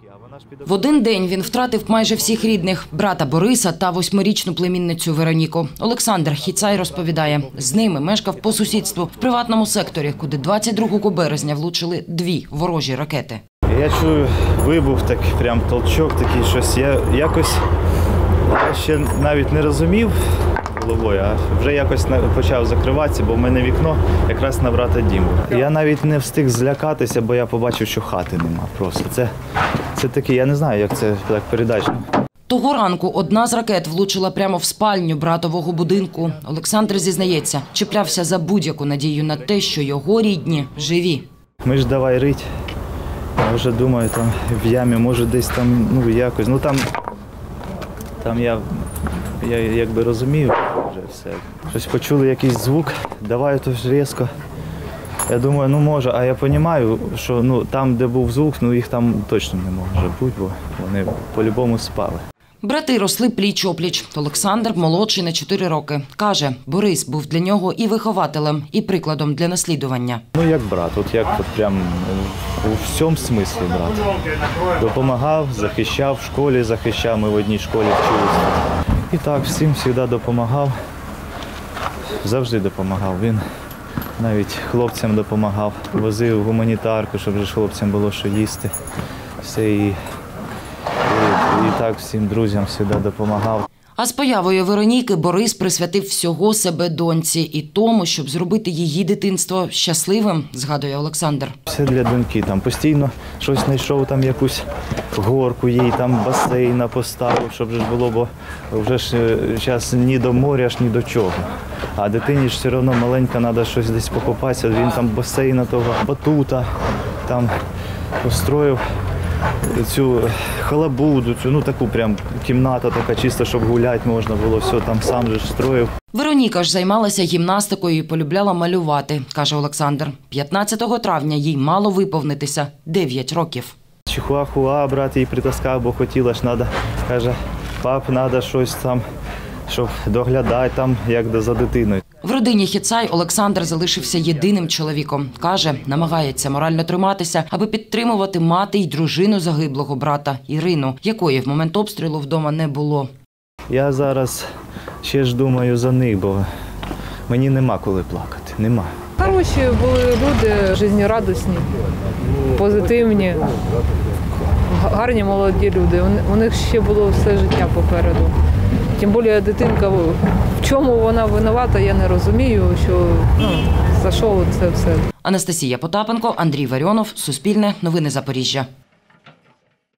В один день він втратив майже всіх рідних – брата Бориса та 8-річну племінницю Вероніку. Олександр Хіцай розповідає, з ними мешкав по сусідству в приватному секторі, куди 22 березня влучили 2 ворожі ракети. Я чую вибух, так прям толчок такий, щось. Я ще навіть не розумів головою, а вже якось почав закриватися, бо в мене вікно якраз на брата Діму. Я навіть не встиг злякатися, бо я побачив, що хати нема просто. Це таке, я не знаю, як це так передати. Того ранку одна з ракет влучила прямо в спальню братового будинку. Олександр зізнається, чіплявся за будь-яку надію на те, що його рідні живі. Ми ж давай рить. Я вже думаю, там в ямі, може десь там, якось. Там я якби розумію вже все. Щось почули, якийсь звук, давай то ж різко. Я думаю, може, а я розумію, що там, де був звук, їх там точно не може бути, бо вони по-любому спали. Брати росли пліч-опліч. Олександр молодший на 4 роки. Каже, Борис був для нього і вихователем, і прикладом для наслідування. Як брат, прям у всьому смислі брат. Допомагав, захищав в школі, ми в одній школі вчилися. І так, всім завжди допомагав, завжди допомагав. Він навіть хлопцям допомагав, возив гуманітарку, щоб ж хлопцям було що їсти. Все, і так всім друзям завжди допомагав. А з появою Вероніки Борис присвятив всього себе доньці і тому, щоб зробити її дитинство щасливим, згадує Олександр. Все для доньки, там постійно щось знайшов, там якусь горку їй, там басейн поставив, щоб ж було, бо вже ж зараз ні до моря, ні до чого. А дитині ж все одно маленька, треба щось десь покупатися, він там басейна того, батута, там построїв цю халабуду, таку прям кімната така чисто, щоб гуляти можна було, все там сам же строїв. Вероніка ж займалася гімнастикою і полюбляла малювати, каже Олександр. 15 травня їй мало виповнитися 9 років. Чихуахуа брат їй притаскав, бо хотіла ж, каже, пап, треба щось там, щоб доглядати там, як за дитиною. В родині Хіцай Олександр залишився єдиним чоловіком. Каже, намагається морально триматися, аби підтримувати мати й дружину загиблого брата Ірину, якої в момент обстрілу вдома не було. Я зараз ще ж думаю за них, бо мені нема коли плакати, нема. Хороші були люди, життєрадісні, позитивні, гарні молоді люди. У них ще було все життя попереду. Тим більше дитинка, в чому вона винувата, я не розумію, що за що це все. Анастасія Потапенко, Андрій Варіонов, Суспільне, Новини Запоріжжя.